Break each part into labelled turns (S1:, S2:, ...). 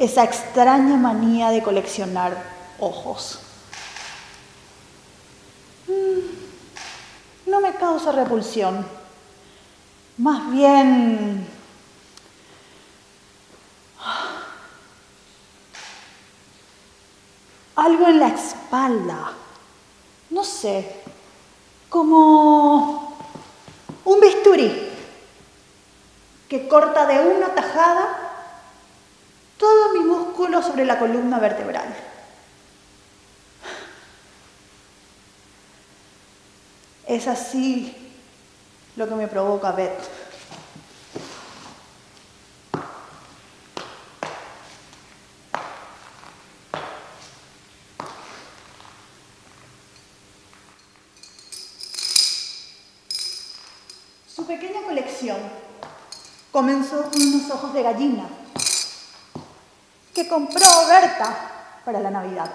S1: esa extraña manía de coleccionar ojos. No me causa repulsión, más bien algo en la espalda, no sé, como un bisturí que corta de una tajada todo mi músculo sobre la columna vertebral. Es así lo que me provoca Beth. Su pequeña colección comenzó con unos ojos de gallina que compró Berta para la Navidad.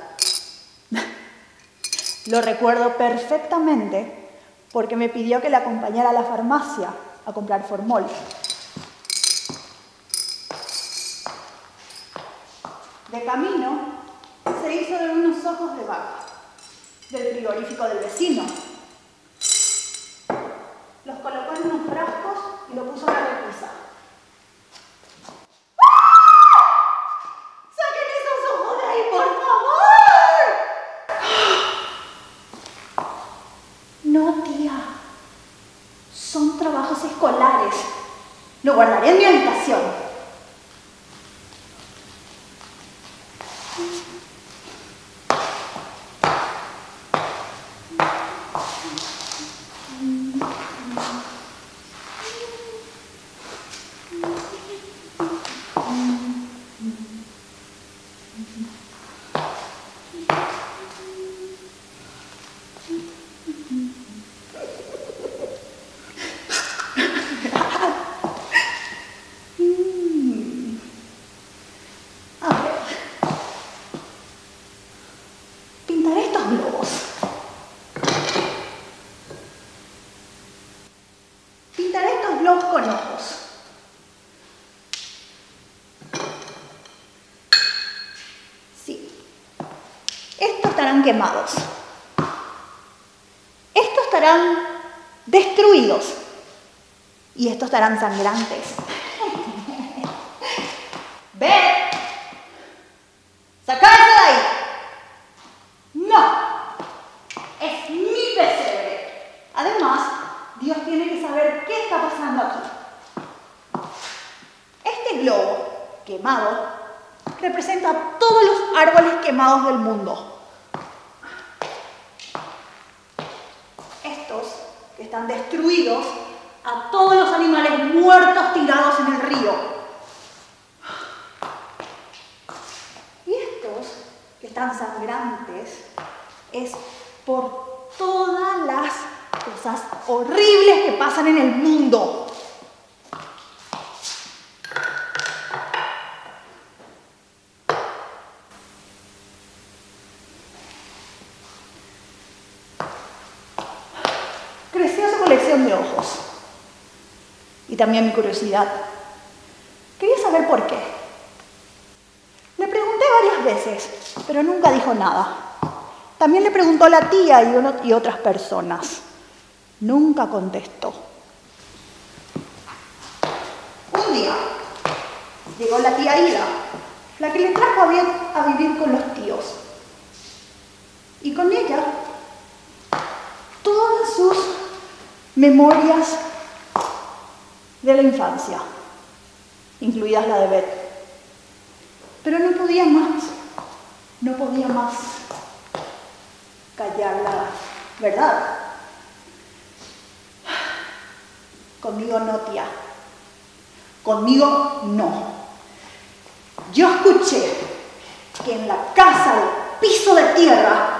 S1: Lo recuerdo perfectamente porque me pidió que la acompañara a la farmacia a comprar formol. De camino se hizo de unos ojos de vaca del frigorífico del vecino. Los colocó en unos frascos y lo puso en la repisa. ¡Saquen esos ojos de ahí, por favor! No, tía. Son trabajos escolares. Lo guardaré en mi habitación. Pintaré estos globos con ojos. Sí. Estos estarán quemados. Estos estarán destruidos. Y estos estarán sangrantes. ¡Ven! ¡Sacadse de ahí! ¡No! Es mi pesebre. Además, Dios tiene que saber qué está pasando aquí. Este globo quemado representa a todos los árboles quemados del mundo. Estos que están destruidos, a todos los animales muertos tirados en el río. Y estos que están sangrantes es por todas las cosas horribles que pasan en el mundo. Creció su colección de ojos y también mi curiosidad. Quería saber por qué. Le pregunté varias veces, pero nunca dijo nada. También le preguntó a la tía y otras personas. Nunca contestó. Un día llegó la tía Ida, la que le trajo a vivir con los tíos. Y con ella todas sus memorias de la infancia, incluidas la de Beth. Pero no podía más callar la verdad. Conmigo no, tía. Conmigo no. Yo escuché que en la casa del piso de tierra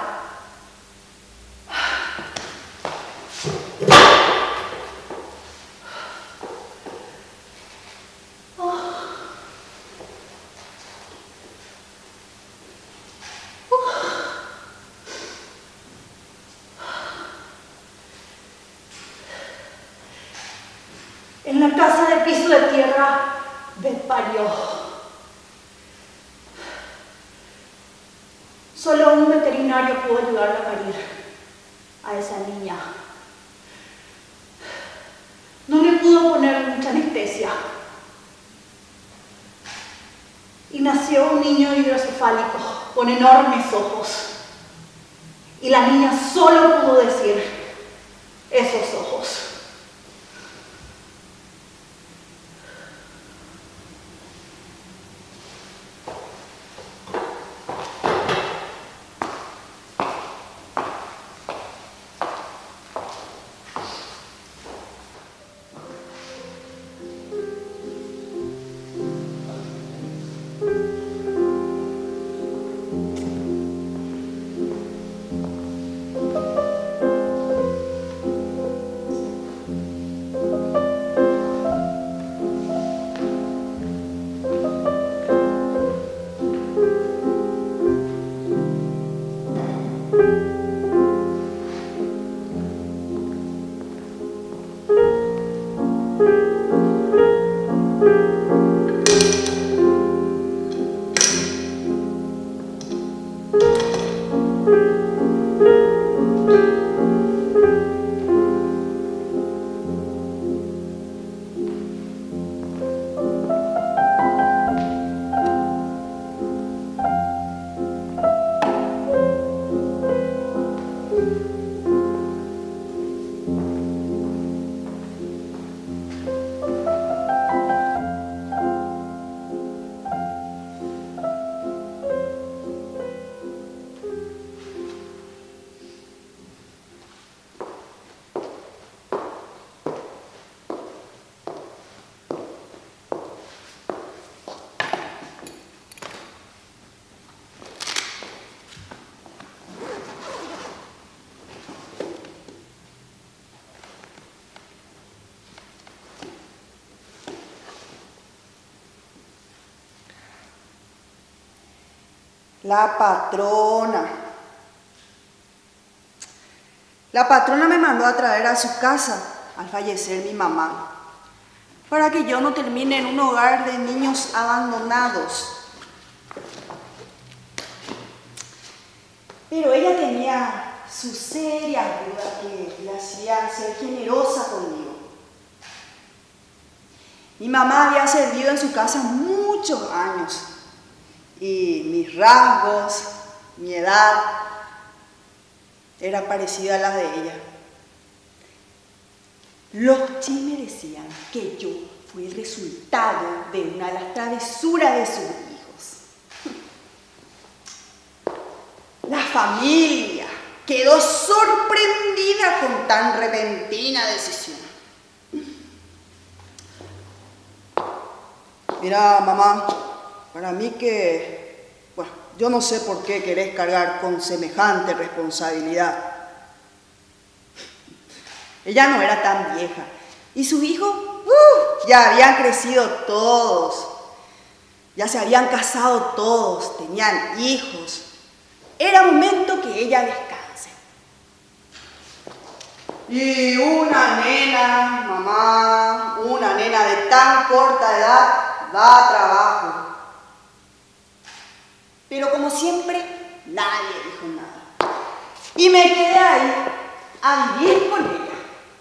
S1: Beth parió. Solo un veterinario pudo ayudarla a parir a esa niña. No le pudo poner mucha anestesia. Y nació un niño hidrocefálico con enormes ojos. Y la niña solo pudo decir, esos ojos.
S2: La patrona. La patrona me mandó a traer a su casa al fallecer mi mamá, para que yo no termine en un hogar de niños abandonados. Pero ella tenía sus serias dudas que le hacían ser generosa conmigo. Mi mamá había servido en su casa muchos años y mis rasgos, mi edad, era parecida a las de ella. Los chismes decían que yo fui el resultado de una de las travesuras de sus hijos. La familia quedó sorprendida con tan repentina decisión. Mira, mamá, para mí bueno, yo no sé por qué querés cargar con semejante responsabilidad. Ella no era tan vieja y sus hijos ya habían crecido todos, ya se habían casado todos, tenían hijos. Era momento que ella descanse. Y una nena, mamá, una nena de tan corta edad da trabajo. Pero como siempre, nadie dijo nada. Y me quedé ahí a vivir con ella.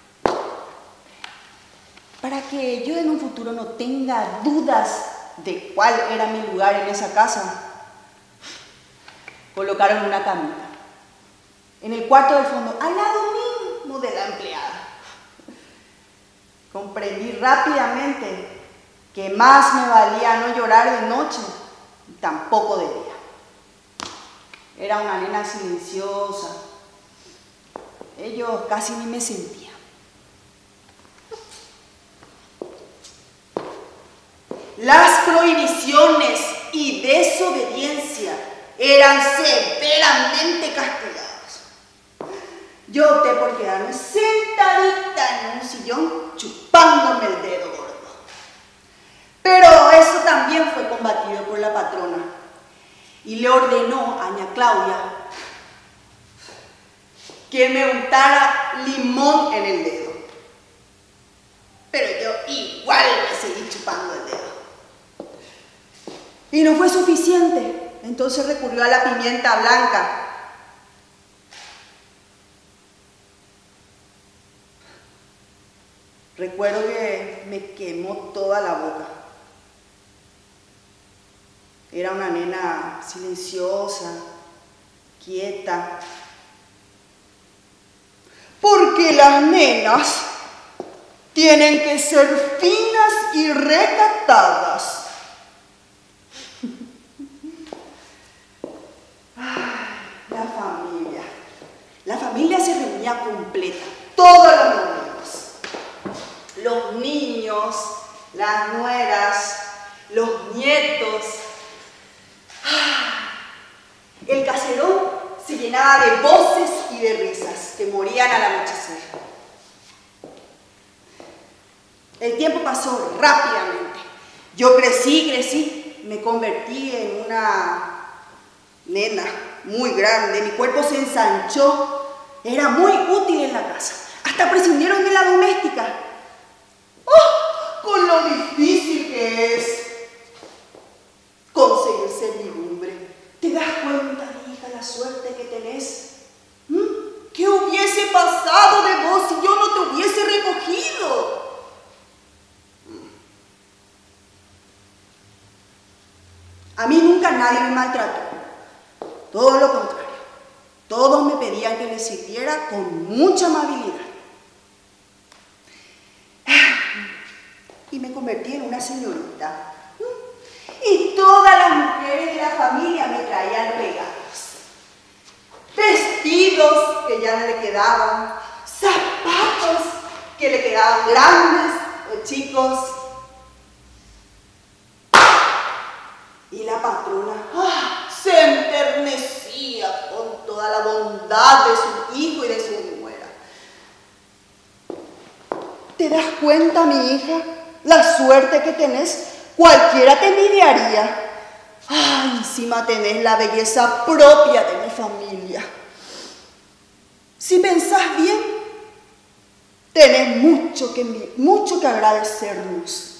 S2: Para que yo en un futuro no tenga dudas de cuál era mi lugar en esa casa, colocaron una camita en el cuarto del fondo, al lado mismo de la empleada. Comprendí rápidamente que más me valía no llorar de noche y tampoco de día. Era una nena silenciosa. Ellos casi ni me sentían. Las prohibiciones y desobediencia eran severamente castigados. Yo opté por quedarme sentadita en un sillón chupándome el dedo gordo. Pero eso también fue combatido por la patrona y le ordenó a ña Claudia que me untara limón en el dedo. Pero yo igual me seguí chupando el dedo. Y no fue suficiente. entonces recurrió a la pimienta blanca. Recuerdo que me quemó toda la boca. Era una nena silenciosa, quieta. Porque las nenas tienen que ser finas y recatadas. La familia. La familia se reunía completa, todos los domingos. Los niños, las nueras, los nietos. El caserón se llenaba de voces y de risas que morían al anochecer. El tiempo pasó rápidamente. Yo crecí, me convertí en una nena muy grande. Mi cuerpo se ensanchó. Era muy útil en la casa. Hasta prescindieron de la doméstica. ¡Oh! Con lo difícil que es conseguir servidumbre. ¿Te das cuenta, mi hija, la suerte que tenés? ¿Qué hubiese pasado de vos si yo no te hubiese recogido? A mí nunca nadie me maltrató. Todo lo contrario. Todos me pedían que les sirviera con mucha amabilidad. Y me convertí en una señorita. Y todas las mujeres de la familia me traían regalos. Vestidos que ya no le quedaban, zapatos que le quedaban grandes o chicos. Y la patrona se enternecía con toda la bondad de su hijo y de su nuera. ¿Te das cuenta, mi hija, la suerte que tenés? Cualquiera te envidiaría. Encima tenés la belleza propia de mi familia. Si pensás bien, tenés mucho que agradecernos.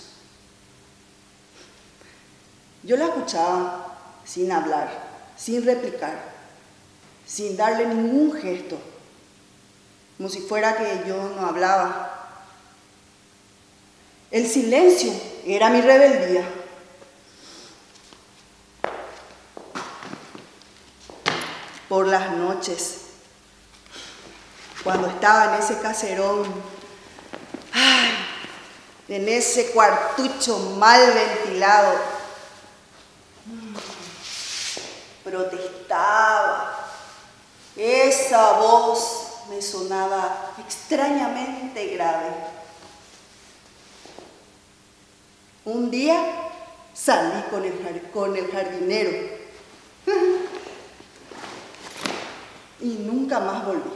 S2: Yo la escuchaba sin hablar, sin replicar, sin darle ningún gesto, como si fuera que yo no hablaba. El silencio era mi rebeldía. Por las noches, cuando estaba en ese caserón, en ese cuartucho mal ventilado, protestaba. Esa voz me sonaba extrañamente grave. Un día salí con el jardinero y nunca más volví.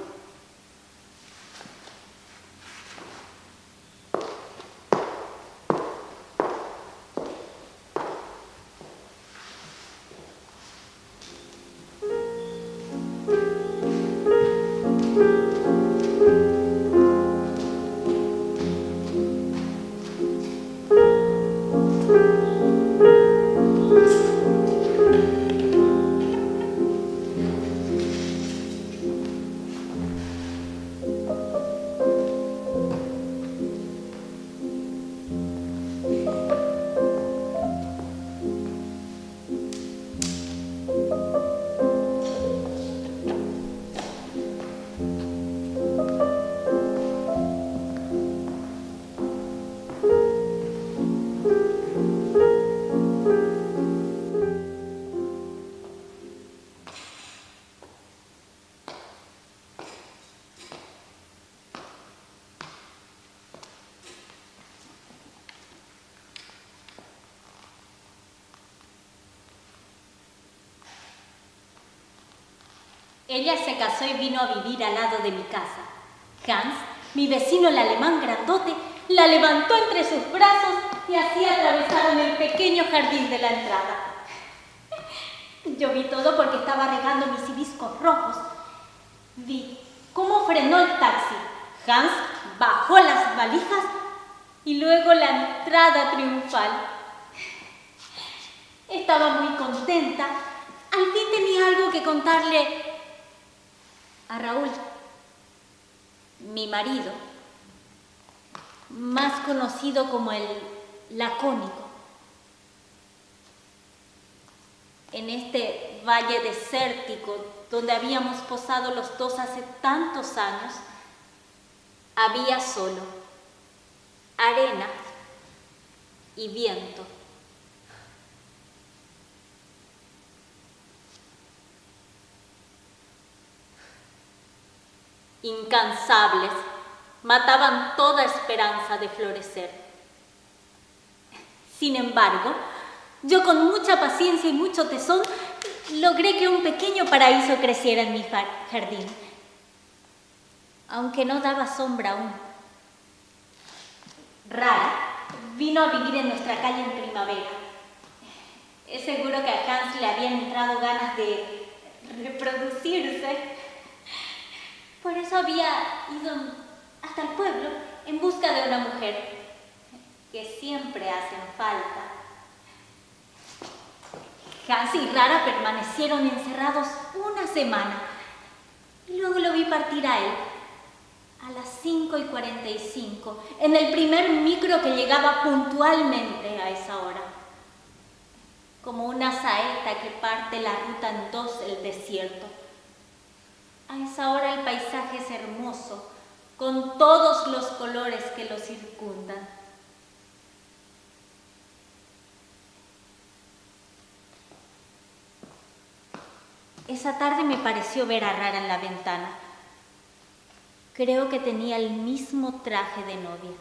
S3: Ella se casó y vino a vivir al lado de mi casa. Hans, mi vecino el alemán grandote, la levantó entre sus brazos y así atravesaron el pequeño jardín de la entrada. Yo vi todo porque estaba regando mis hibiscos rojos. Vi cómo frenó el taxi. Hans bajó las valijas y luego la entrada triunfal. Estaba muy contenta, al fin tenía algo que contarle a Raúl, mi marido, más conocido como el lacónico. En este valle desértico donde habíamos posado los dos hace tantos años, había solo arena y viento. Incansables, mataban toda esperanza de florecer. Sin embargo, yo con mucha paciencia y mucho tesón logré que un pequeño paraíso creciera en mi jardín, aunque no daba sombra aún. Rara vino a vivir en nuestra calle en primavera. Es seguro que a Hans le habían entrado ganas de reproducirse. Por eso había ido hasta el pueblo en busca de una mujer, que siempre hacen falta. Hans y Rara permanecieron encerrados una semana y luego lo vi partir a él a las 5:45 en el primer micro que llegaba puntualmente a esa hora, como una saeta que parte la ruta en dos el desierto. A esa hora el paisaje es hermoso, con todos los colores que lo circundan. Esa tarde me pareció ver a Rara en la ventana. Creo que tenía el mismo traje de novia.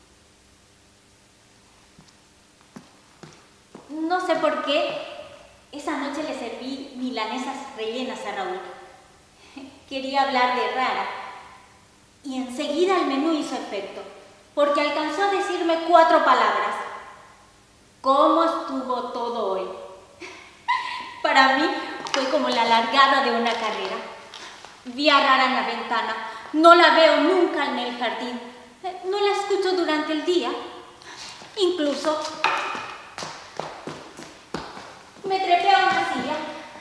S3: No sé por qué, esa noche le serví milanesas rellenas a Raúl. Quería hablar de Rara y enseguida el menú hizo efecto, porque alcanzó a decirme 4 palabras. ¿Cómo estuvo todo hoy? Para mí fue como la largada de una carrera. Vi a Rara en la ventana, no la veo nunca en el jardín, no la escucho durante el día. Incluso me trepé a una silla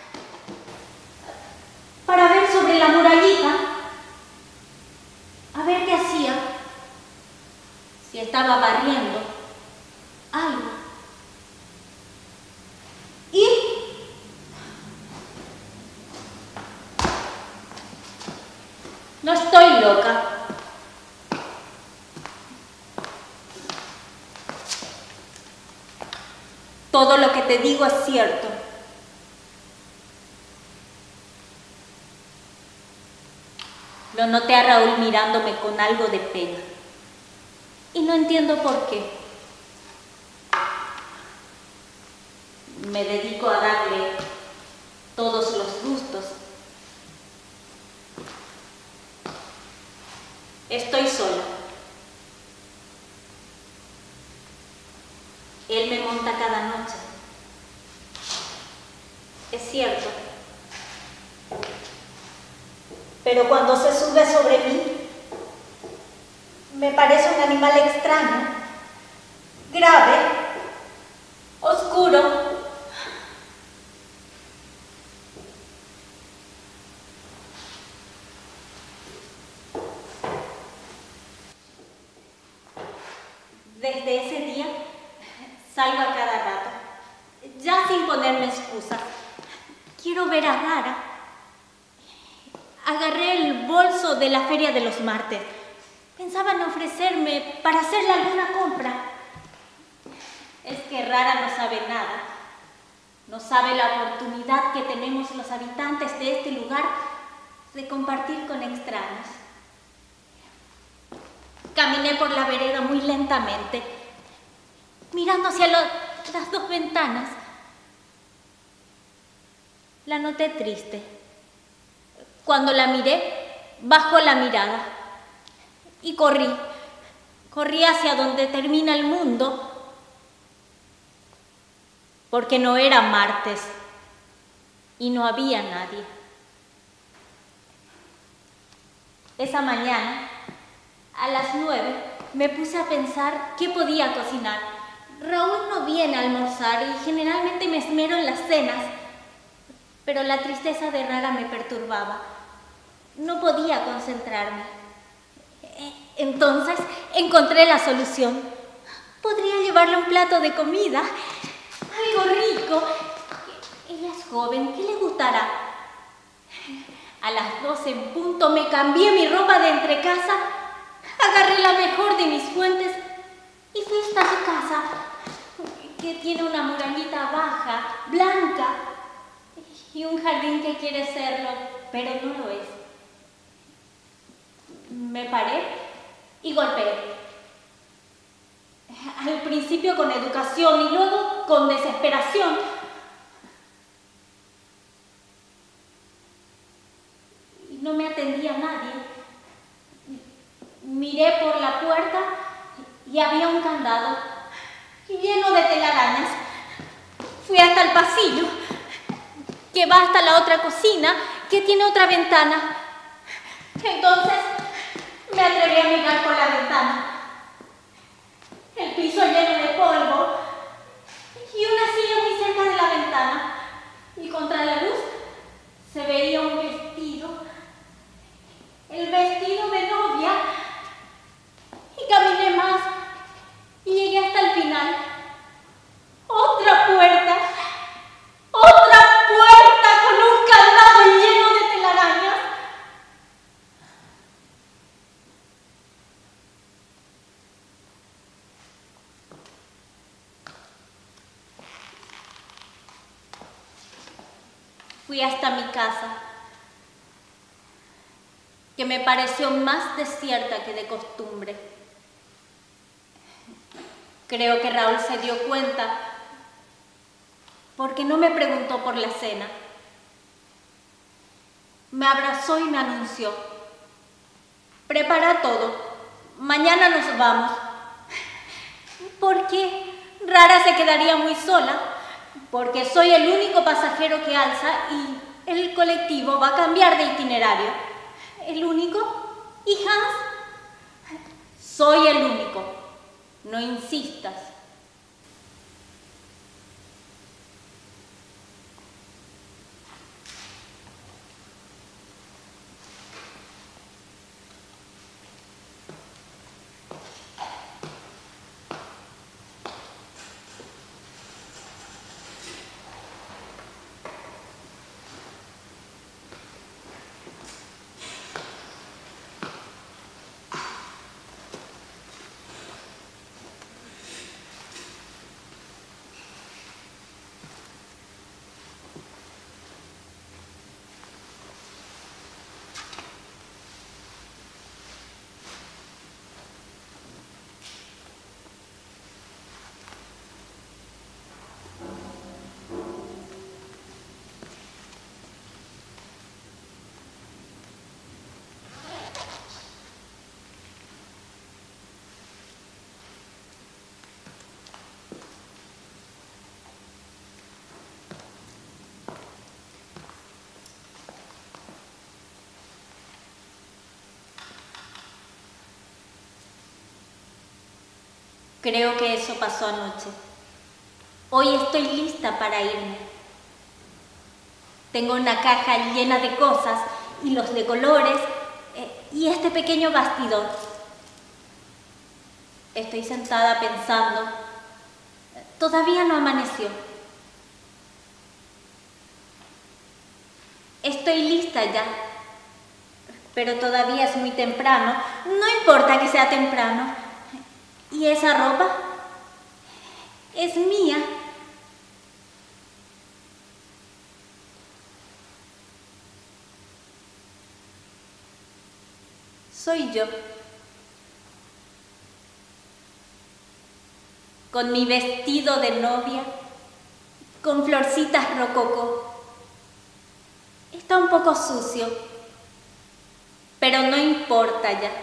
S3: para ver sobre la murallita, a ver qué hacía, si estaba barriendo algo. Y no estoy loca. Todo lo que te digo es cierto. Lo noté a Raúl mirándome con algo de pena. Y no entiendo por qué. Me dedico a darle todos los gustos. Estoy sola. Él me monta cada noche. Es cierto. Pero cuando se sube sobre mí, me parece un animal extraño, grave, oscuro. Desde ese día salgo a cada rato, ya sin ponerme excusas. Quiero ver a Rara. Agarré el bolso de la feria de los martes. Pensaban ofrecerme para hacerle alguna compra. Es que Rara no sabe nada. No sabe la oportunidad que tenemos los habitantes de este lugar de compartir con extraños. Caminé por la vereda muy lentamente, mirando hacia las 2 ventanas. La noté triste. Cuando la miré, bajó la mirada y corrí. Corrí hacia donde termina el mundo, porque no era martes y no había nadie. Esa mañana, a las 9, me puse a pensar qué podía cocinar. Raúl no viene a almorzar y generalmente me esmero en las cenas. pero la tristeza de Rara me perturbaba. No podía concentrarme. Entonces encontré la solución. Podría llevarle un plato de comida, algo rico. Ella es joven, ¿qué le gustará? A las 12 en punto me cambié mi ropa de entrecasa, agarré la mejor de mis fuentes y fui hasta su casa, que tiene una murallita baja, blanca, y un jardín que quiere serlo, pero no lo es. Me paré y golpeé. Al principio con educación y luego con desesperación. Y no me atendía nadie. Miré por la puerta y había un candado lleno de telarañas. Fui hasta el pasillo, que va hasta la otra cocina, que tiene otra ventana. Entonces me atreví a mirar por la ventana. El piso lleno de polvo y una silla muy cerca de la ventana. Y contra la luz se veía un vestido, el vestido de novia. Y caminé más y llegué hasta el final. Otra puerta con un candado lleno de telarañas. Fui hasta mi casa, que me pareció más desierta que de costumbre. Creo que Raúl se dio cuenta, porque no me preguntó por la cena. Me abrazó y me anunció: prepara todo, mañana nos vamos. Porque Rara se quedaría muy sola, porque soy el único pasajero que alza y el colectivo va a cambiar de itinerario. ¿El único? ¿Y Hans? Soy el único. No insistas. Creo que eso pasó anoche. Hoy estoy lista para irme. Tengo una caja llena de cosas, hilos de colores y este pequeño bastidor. Estoy sentada pensando. Todavía no amaneció. Estoy lista ya, pero todavía es muy temprano. No importa que sea temprano. ¿Y esa ropa? Es mía. Soy yo. Con mi vestido de novia, con florcitas rococó. Está un poco sucio, pero no importa ya.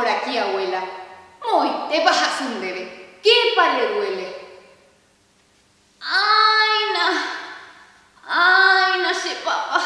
S4: por aquí, abuela. Muy, te bajas un debe. ¿Qué pa le duele? Ay, no sé, papá.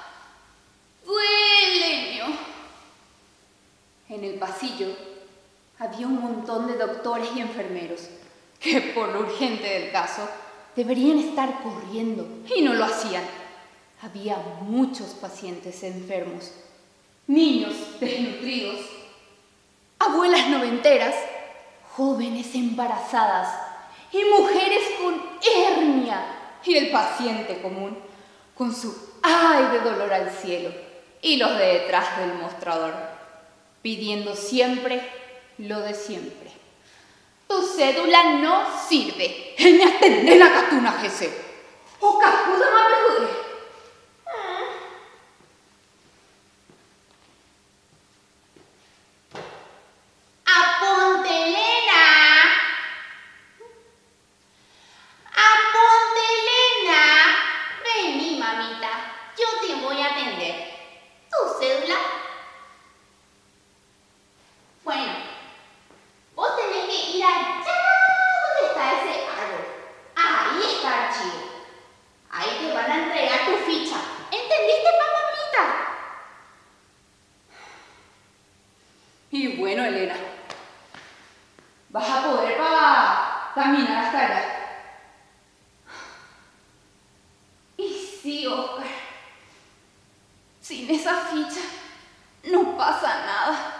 S4: Duele, ¿no? En el pasillo había un montón de doctores y enfermeros que, por lo urgente del caso, deberían estar corriendo y no lo hacían. Había muchos pacientes enfermos, niños desnutridos, abuelas noventeras, jóvenes embarazadas y mujeres con hernia, y el paciente común con su ay de dolor al cielo y los de detrás del mostrador, pidiendo siempre lo de siempre. Tu cédula no sirve. Me atendé la catuna, Jesse. O capuda más me
S2: ¡Aponte, Elena! ¡Aponte, Elena! Vení, mamita, yo te voy a atender. ¿Tu cédula? Bueno, vos tenés que ir allá donde está ese árbol. Ahí está el archivo. Ahí te van a entregar tu ficha. ¿Entendiste, mamita?
S4: Y bueno, Elena, vas a poder caminar hasta allá. Y sí, Oscar, sin esa ficha no pasa nada.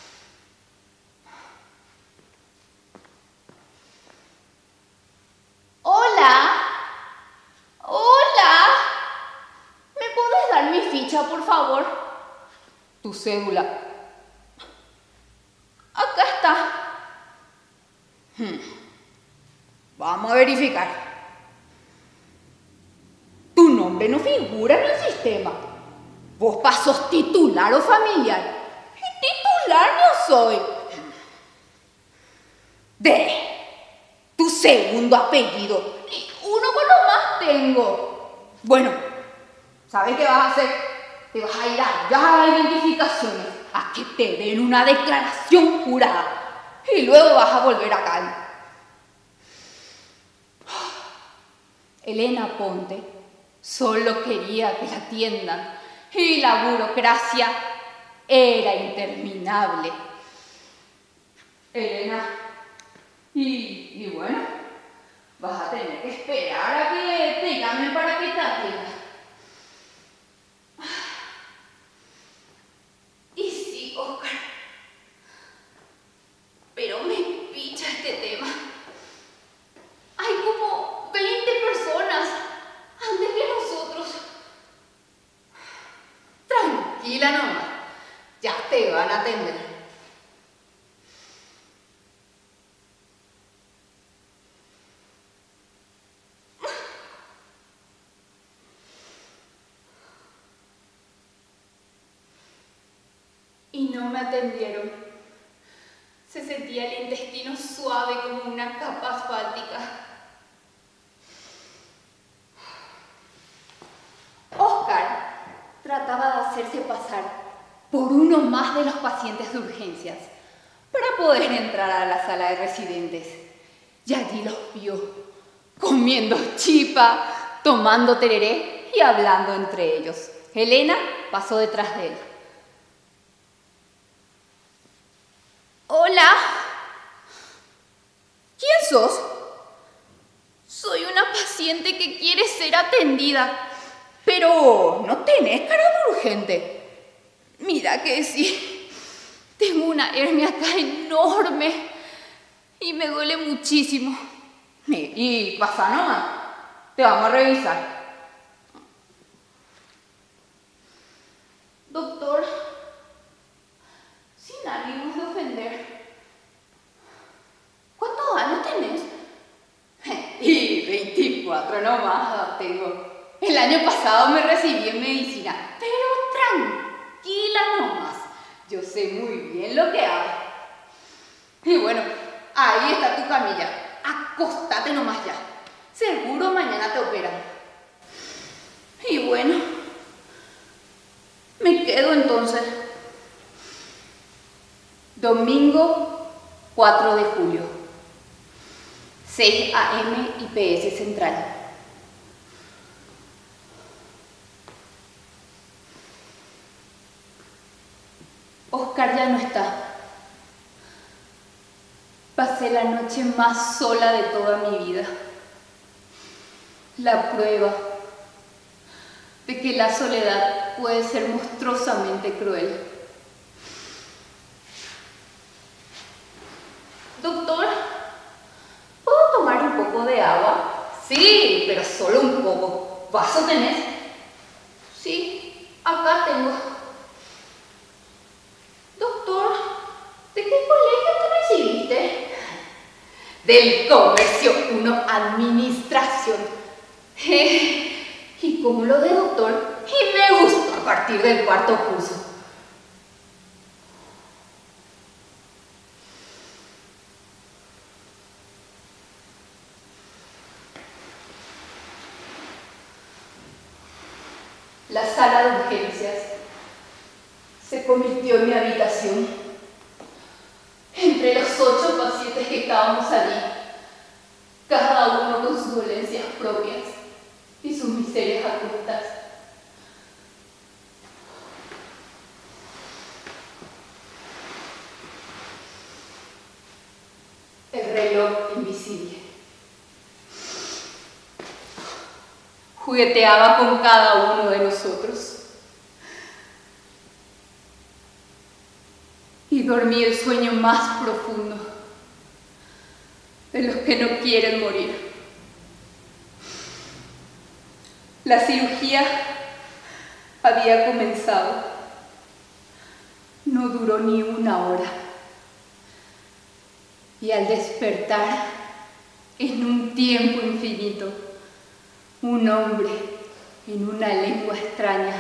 S2: Hola.
S4: Hola. ¿Me puedes dar mi ficha, por favor? Tu cédula. Acá está. Vamos a verificar. Tu nombre no figura en el sistema. ¿Vos pasos titular o familiar? Titular no soy. Tu segundo apellido. Y uno con lo más tengo. Bueno, ¿sabes qué vas a hacer? Te vas a ir allá a identificaciones a que te den una declaración jurada. Y luego vas a volver acá. Elena Ponte solo quería que la atiendan y la burocracia era interminable. Elena, y bueno, vas a tener que esperar a que te llamen para que te atiendan. Y sí, Oscar, pero me picha este tema. Hay como 20 personas antes que nosotros. Tranquila nomás, ya te van a atender. Y no me atendieron. Se sentía el intestino suave como una capa asfáltica. Oscar trataba de hacerse pasar por uno más de los pacientes de urgencias para poder entrar a la sala de residentes. Y allí los vio comiendo chipa, tomando tereré y hablando entre ellos. Elena pasó detrás de él. Hola. ¿Quién sos? Soy una paciente que quiere ser atendida, pero no tenés cara de urgente. Mira que sí, tengo una hernia acá enorme y me duele muchísimo. Y pasa nomás, te vamos a revisar. Doctor, sin ánimos de ofender, ¿cuántos años tenés? Y 24 nomás tengo. El año pasado me recibí en medicina, pero tranquila nomás. Yo sé muy bien lo que hago. Y bueno, ahí está tu camilla. Acostate nomás ya. Seguro mañana te operan. Y bueno, me quedo entonces. Domingo 4 de julio, 6 a.m. IPS Central. Oscar ya no está. Pasé la noche más sola de toda mi vida. La prueba de que la soledad puede ser monstruosamente cruel. Doctor, ¿puedo tomar un poco de agua? Sí, pero solo un poco. ¿Vaso tenés? Sí, acá tengo. Doctor, ¿de qué colegio te recibiste? Del Comercio 1 Administración. ¿Y cómo lo de doctor? Y me gustó a partir del cuarto curso. La sala de urgencias se convirtió en mi habitación. Entre los 8 pacientes que estábamos allí, cada uno con sus dolencias propias y sus miserias ocultas. El reloj invisible jugueteaba con cada uno de nosotros. Y dormí el sueño más profundo de los que no quieren morir. La cirugía había comenzado. No duró ni una hora. Y al despertar, en un tiempo infinito, un hombre en una lengua extraña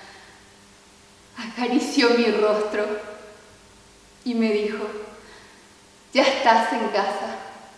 S4: acarició mi rostro y me dijo: ya estás en casa.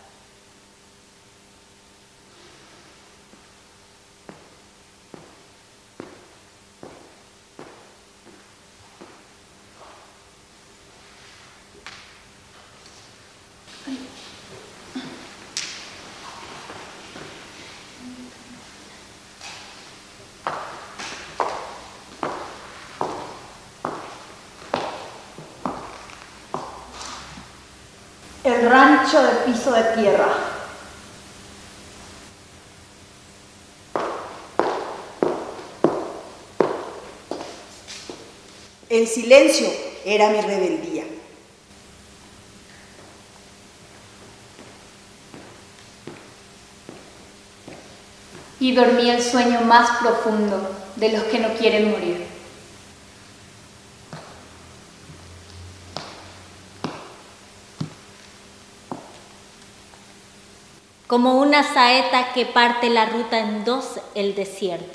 S1: El rancho de piso de tierra.
S2: El silencio era mi rebeldía.
S4: Y dormí el sueño más profundo de los que no quieren morir.
S3: Como una saeta que parte la ruta en dos el desierto.